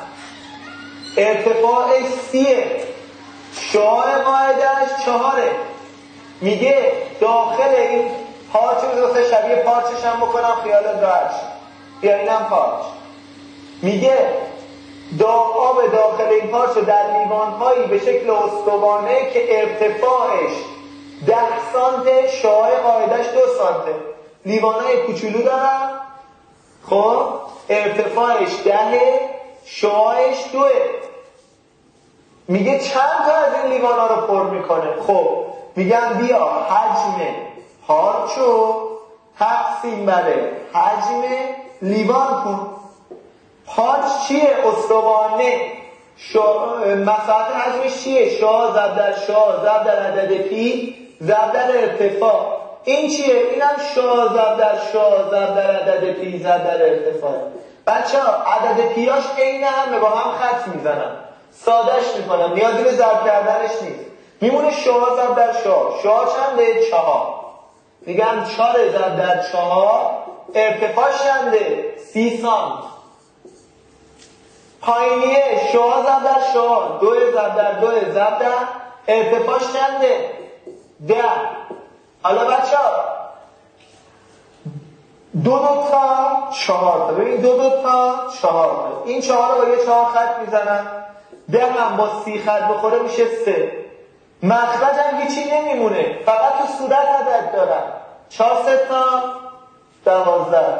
ارتفاعش سیه. شعاع قاعدهش چهاره. میگه داخل این پارچ رو دوسته شبیه پارچش هم بکنم خیالت راحت شد. بیا اینم پارچ. میگه دا آب داخل این پارچ رو در لیوانهایی به شکل استوانه که ارتفاعش ده سانته شعاع قاعدهش دو سانته. لیوانهای کوچولو دارم. خب ارتفاعش دهه شعاعش دوه. میگه چند تا از این لیوان ها رو پر میکنه. خب میگم بیا حجم پارچو تقسیم بره حجم لیوان کن. پارچ چیه؟ استوانه. مساحت حجمش چیه؟ شعاع ضرب در شعاع ضرب در عدد پی ضرب در ارتفاع. این چیه؟ اینم شعاع ضرب در شعاع ضرب در عدد پی ضرب در ارتفاع. بچه ها عدد پیاش عین همه، با هم خط میزنم سادش میکنم، نیازی به ضرب کردنش نیست. میمونه شعاع ضرب در شعاع. شعاع چنده؟ چهار. میگم چهار ضرب در چهار ارتفاع چنده؟ سی سانت. پایینیه شعاع ضرب در شعاع دو ضرب در دو ضرب در ارتفاع چنده؟ ده. حالا بچه ها دو دو تا چهار تا. ببین دو دو تا چهار تا. این چهار رو با یه چهار خط میزنم. ده هم با سی خط بخوره میشه سه. مخرج هم هیچی نمیمونه، فقط تو صورت عدد دارم. چهار سه تا دوازده.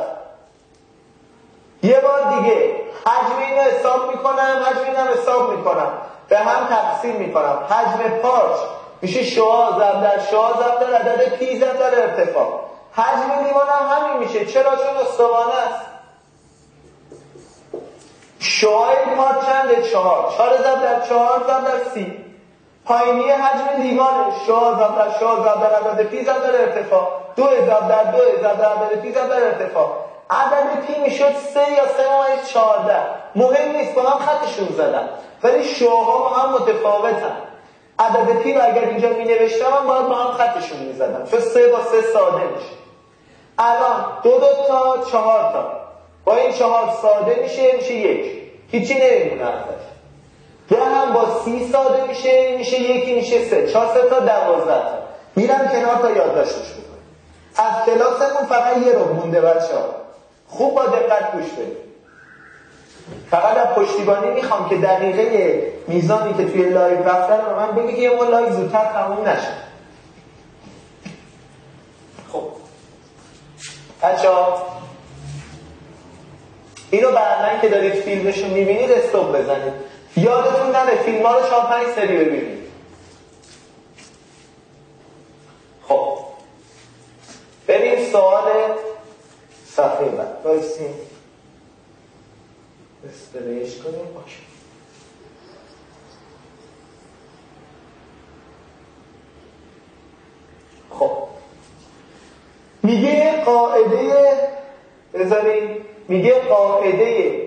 یه بار دیگه حجم اینو حساب میکنم، حجم اینو حساب میکنم، به هم تقسیم میکنم. حجم پارچ میشه شعاع ضرب در شعاع ضرب در عدد پی ضرب در ارتفاع. حجم لیوان هم همین میشه. چرا؟ چون استوانه است. شعاع لیوان چنده؟ چهار. چهار ضرب در چهار ضرب در سی. پایینی حجم لیوانه شعاع ضرب در شعاع ضرب در عدد پی ضرب در ارتفاع. دو ضرب در دو ضرب در عدد پی ضرب در ارتفاع. عدد پی میشد سه یا سه ممیز چهارده. مهم نیست، با هم خطشون زدم، ولی شعاع‌ها با هم متفاوتن. عدد پی رو اگر اینجا می نوشتم من باید با هم خطشون می زدم، چون سه با سه ساده میشه. الان دو دو تا چهار تا با این چهار ساده میشه، میشه یک. هیچی نمیمونه ازش. ده هم با سی ساده میشه، میشه یکی، میشه سه. چهار سه تا دوازده تا. میرم کنار تا یادداشتش بکنم. از کلاسمون فقط یه رو مونده بچه ها. خوب با دقت گوش بدید. فقط از پشتیبانی میخوام که دقیقه میزانی که توی لایو رفتن رو من بگید یه مول لایو زودتر تموم نشه. خب بچه ها اینو بعدن که دارید فیلمشو میبینید استوب بزنید. یادتون نره فیلم ها رو چهار پنج سری ببینید. خب بریم سوال صفحه بعد. بایستیم استریش کنیم. اوکی. خب میگه قاعده بذاریم میگه قاعده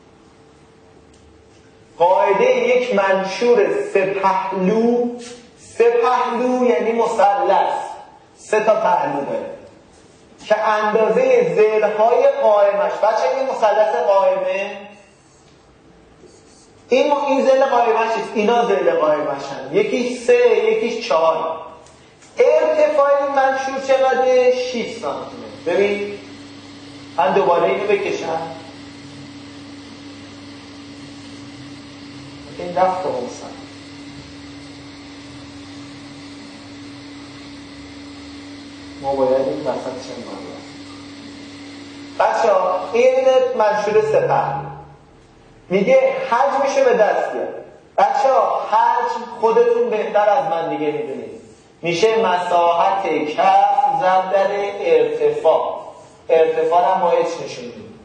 قاعده یک منشور سه پهلو سه پهلو یعنی مثلث سه تا پهلو داره که اندازه ضلع‌های قائمش بچه این مثلث قائمه این این ضلع قائمش است اینا ضلع قائمشن یکیش سه یکیش چهار ارتفاع این منشور چقدره؟ شش سانتی متر. ببین من دوباره اینو بکشم این رفت و همسن ما باید این وسط چه مانده بچه ها این منشور سپر میگه حجمشو به دست بیار. بچه ها حجم خودتون بهتر از من دیگه میدونید میشه مساحت کف ضرب در ارتفاع ارتفاع هم با اچ نشون میدیم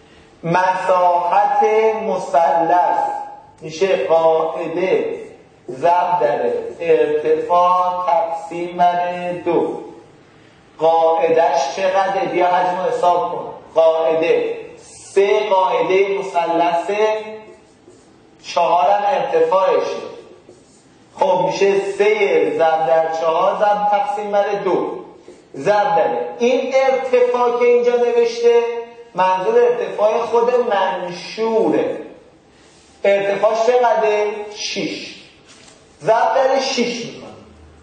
مساحت مثلث میشه قاعده ضرب در ارتفاع تقسیم بر دو قاعدهش چقدره؟ بیا حجم رو حساب کن. قاعده سه قاعده مثلثه چهارم ارتفاعشه خب میشه سه ضرب در چهار ضرب تقسیم بر دو ضرب در این ارتفاع که اینجا نوشته منظور ارتفاع خود منشوره ارتفاعش چقدره؟ شش ضرب در شش میکنم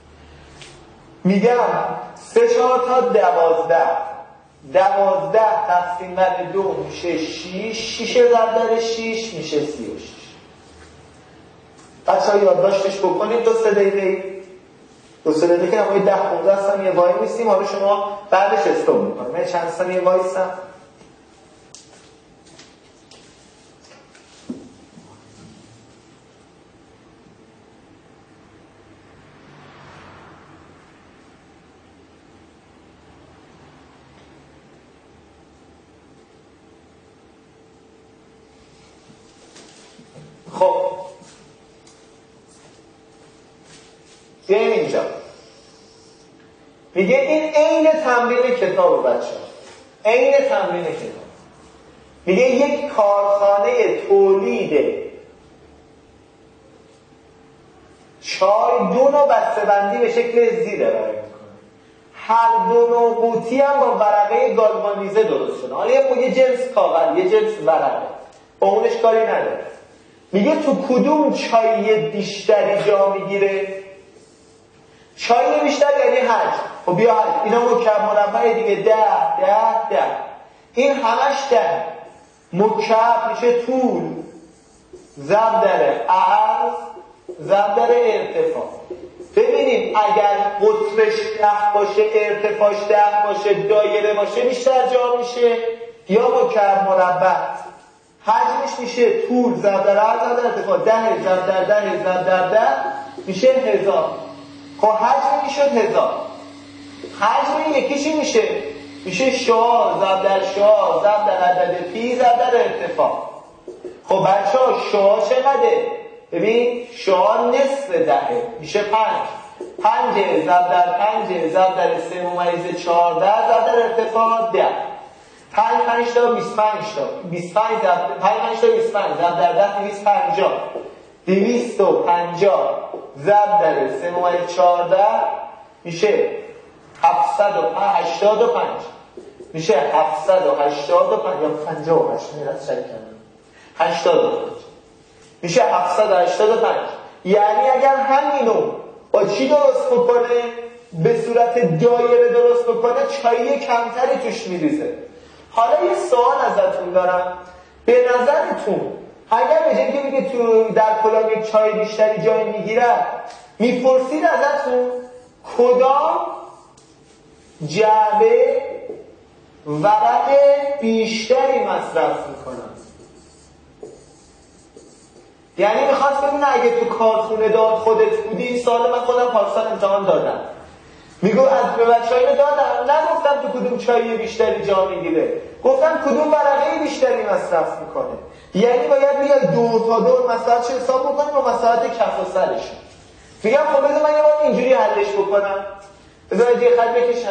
میگم سه چهار تا دوازده دوازده تقسیم بر دو میشه شش شش ضرب در شش میشه سی و شش بچه ها یادداشتش بکنید دو سه دقیقه دو سه دقیقه که همون ده پونزده ثانیه وای میستیم حالا شما بعدش استوب میکنم من چند ثانیه وایستم خب بیاییم اینجا میگه این عین تمرین کتاب بچه عین تمرین کتاب میگه یک کارخانه تولید چای دو نوع بسته‌بندی به شکل زیر ارائه میکنه هر دو نوع قوطی هم با ورقه گالوانیزه درست شده حالا یه جنس کاغذ یه جنس ورقه با اونش کاری نداره میگه تو کدوم چای بیشتری جا میگیره چای بیشتر یعنی حجم خب بیا حجم اینا مکعب مربع دیگه ده ده ده این همش ده مکعب میشه طول ضرب در عرض ضرب در ارتفاع ببینیم اگر قطرش ده باشه ارتفاعش ده باشه دایره باشه بیشتر جا میشه یا مکعب مربع حجمش میشه طول ضرب در عرض ضرب در ارتفاع ده ضرب در ده ضرب در ده میشه هزار خب حجم میشد هزار حجم یکیشی میشه میشه شعاع ضرب در شعاع ضرب در عدد پی ضرب در ارتفاع خب بچه ها شعاع چقدره؟ ببین شعاع نصف دهه میشه پنج پنج ضرب در پنج ضرب در سه ممیز چهارده ضرب در ارتفاع ده پنج پنج تا بیست پنج تا بیست پنج ضرب پنج پنج تا بیست پنج ضرب در ده دویست و پنجاه دویست و پنجاه ضرب در سه ممیز چهارده میشه هفتصد و هشتاد و پنج میشه هفتصد و هشتاد و پنج یا پنجاه و هشت میرد شک کردم هشتاد و پنج میشه هفتصد و هشتاد و پنج یعنی اگر همینو با چی درست بکنه به صورت دایره درست بکنه چایی کمتری توش میریزه حالا یه سوال ازتون دارم به نظرتون اگر به جایی که میگه تو در کلام یک چای بیشتری جای میگیره میپرسید ازتون کدام جعبه ورق بیشتری مصرف میکنن یعنی میخواست ببینه اگه تو کارخونه داد خودت بودی این سال من خودم پارسال امتحان دادم. میگو از به بچه‌ها دادم، نگفتم تو کدوم چایی بیشتری جا میگیره، گفتم کدوم ورقه بیشتری مصرف میکنه. یعنی باید بیای دور تا دور مساحتش حساب بکنیم با مساحت کف و سرش. میگم خب بذار من یه بار اینجوری حلش بکنم، بذار یه خط بکشم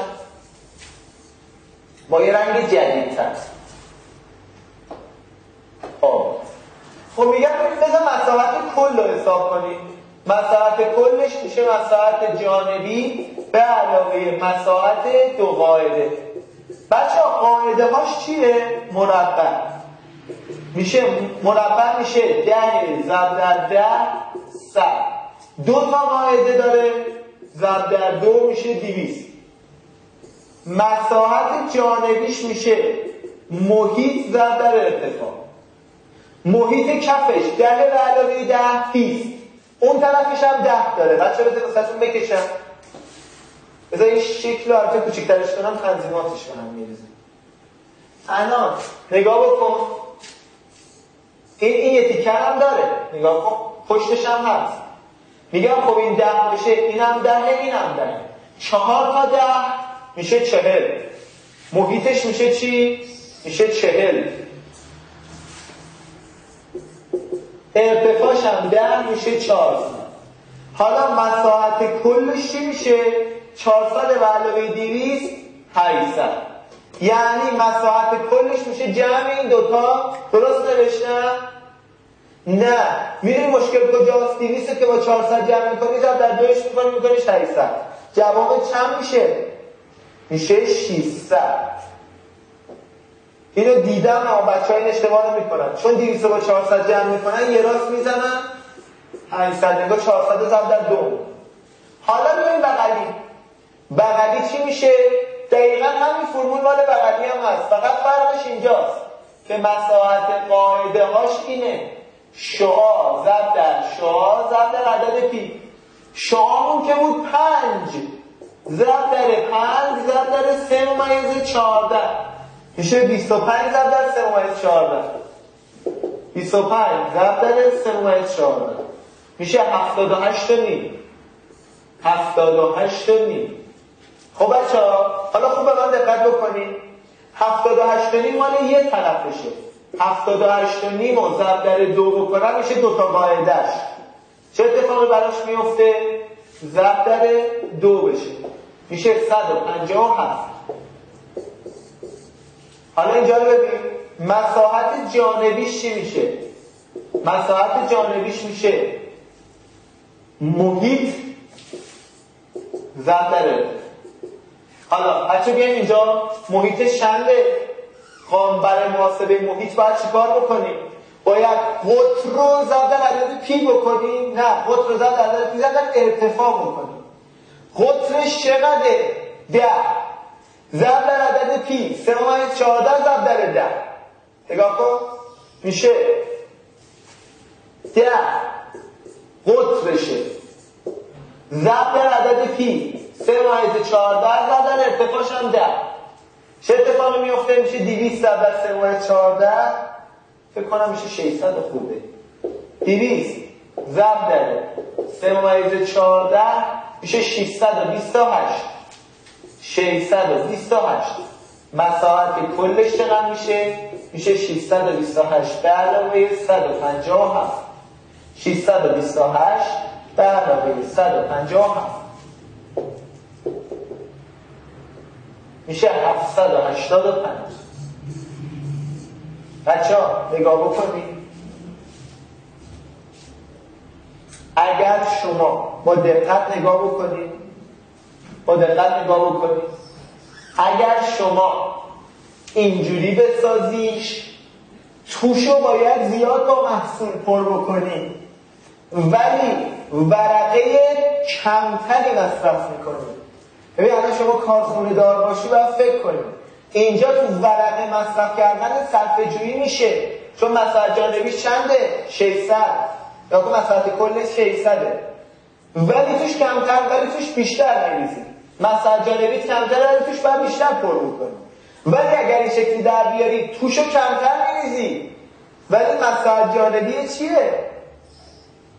با یه رنگ جدیدتر. آه خب میگم بذار مساحت کل رو حساب کنیم. مساحت کلش میشه مساحت جانبی به علاوه مساحت دو قاعده. بچه ها قاعده هاش چیه؟ مربع میشه، مربع میشه ده ضرب در ده صد. دو تا قاعده داره، ضرب در دو میشه دویست. مساحت جانبیش میشه محیط ضرب در ارتفاع. محیط کفش ده به علاوه ده پیست، اون طرفش هم ده داره. بچه بذار بسیتون بکشم، بذار این شکل رو harfه کوچکترش کنم تنظیماتش به هم میریزه. الان نگاه بکن، این این یه تیکر هم داره، نگاه کن پشتش هم هست. میگم خب این ده میشه، این هم ده، این هم ده، چهار تا ده میشه چهل. محیطش میشه چی؟ میشه چهل. ارتفاعش هم ده میشه چهارصد. حالا مساحت کلش چی میشه؟ چهارصد و علاوه دویست هشتصد. یعنی مساحت کلش میشه جمع این دوتا. درست نوشتم؟ نه. میدونی مشکل کجاست؟ دویست که با چهارصد جمع میکنی جمع در دویش میکنی میکنیش هشتصد. جواب چند میشه؟ میشه ششصد. اینو دیدم اما بچه ها این اشتباه رو میکنن، چون دویست با چهارصد جمع میکنن یه راست میزنن هشتصد. نگاه چهارصد ضرب در دو. حالا بیایم بغلی. بغلی چی میشه؟ دقیقا همین فرمول مال بغلی هم هست، فقط فرقش اینجاست که مساحت قاعده هاش اینه شعاع ضرب در شعاع ضرب در عدد پی. شعاعمون که بود پنج ضرب در پنج ضرب در سه ممیز چهارده میشه بیست و پنج ضرب در سه ممیز چهارده. بیست و پنج ضرب در سه ممیز چهارده میشه هفتاد و هشت و نیم. هفتاد و هشت و نیم. خب بچه ها حالا خوب به من دقت بکنید، هفتاد و هشت و نیم مال یه طرفشه. هفتاد و هشت و نیم و ضرب در دو بکنم میشه دوتا قاعدهش. چه اتفاقی براش میفته؟ ضرب در دو بشه میشه صد و پنجاه و هفت. حالا اینجا رو ببین، مساحت جانبیش چی میشه؟ مساحت جانبیش میشه محیط ضرب در ارتفاع. حالا بچه بیایم اینجا محیطش چنده؟ خب برای محاسبه محیط باید چیکار بکنیم؟ باید قطر رو ضرب در عدد پی بکنیم؟ نه، قطر رو ضرب در عدد پی ضرب در ارتفاع بکنیم. قطرش چقدره؟ ده ضرب در عدد پی سه ممیز چهارده ضرب در ده. نگاه کن میشه ده قطرشه ضرب در عدد پی سه ممیز چهارده ضرب در ارتفاعش هم ده. چه اتفاقی میفته؟ میشه دویست ضرب در سه ممیز چهارده، فکر کنم میشه ششصد خوبه. دویست ضرب در سه ممیز چهارده میشه ششصد و بیست و هشت. ششصد و بیست و هشت. مساحت کلش چقدر میشه؟ میشه ششصد و بیست و هشت به علاوه صد و پنجاه و هفت. ششصد و بیست و هشت به علاوه صد و پنجاه و هفت میشه هفتصد و هشتاد و پنج. بچه ها نگاه بکنید، اگر شما با دقت نگاه بکنید با دقت نگاه بکنید اگر شما اینجوری بسازیش توشو باید زیاد با محصول پر بکنید ولی ورقه کمتری مصرف میکنید. ببین الان شما کارخونه دار باشی باید فکر کنید اینجا تو ورقه مصرف کردن صرفه جویی میشه، چون مساحت جانبیش چنده؟ ششصد. یا که مساحت کلش ششصده ولی توش کمتر ولی توش بیشتر نمیزی. مساحت جانبیت کمتر ولی توش باید بیشتر پر بکنی. ولی اگر این شکلی در بیاری توشو کمتر میریزی ولی مساحت جانبی چیه؟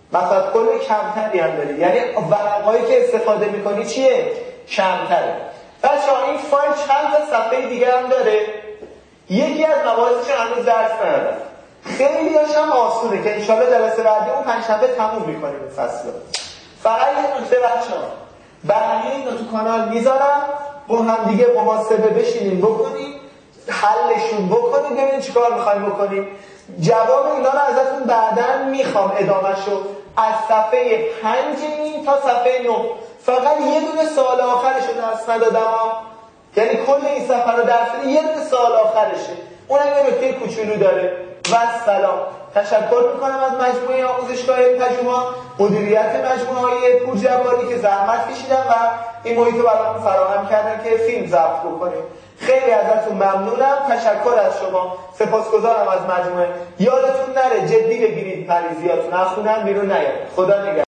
مخاط کل کمتری هم داری، یعنی ورقایی که استفاده میکنی چیه؟ کمتره. بچه‌ها این فایل چند تا صفحه دیگه هم داره. یکی از مباحثش هنوز درس ندادم، خیلی هاشم آسونه که انشالله جلسه بعدی اون پنج شنبه تموم میکنیم این فصل. فقط یه نکته بچه‌ها، بقیه اینو تو کانال میذارم، با هم دیگه محاسبه بشینیم بکنیم، حلشون بکنیم، ببینیم چیکار میخوایم بکنیم. جواب اینا رو ازتون بعداً میخوام ادامهشو از صفحه پنج این تا صفحه نه. فقط یه دونه سوال آخرشو درس ندادم ها. یعنی کل این صفحه رو درس ندادم، یه دونه سوال آخرشه، اونم یه نکته کوچولو داره. و سلام. تشکر میکنم از مجموعه آموزشگاه پژوهش، مدیریت مجموعه های پورجواری که زحمت کشیدن و این محیط رو برامون فراهم کردن که فیلم ضبط بکنیم. خیلی ازتون ممنونم، تشکر از شما، سپاسگزارم از مجموعه. یادتون نره جدی بگیرید مریضیاتون، از خونه هم بیرون نیاد. خدا نگهدار.